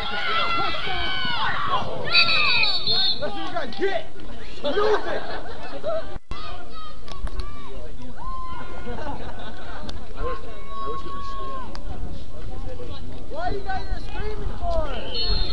That's what you gotta get. Lose it. Why you guys are screaming for?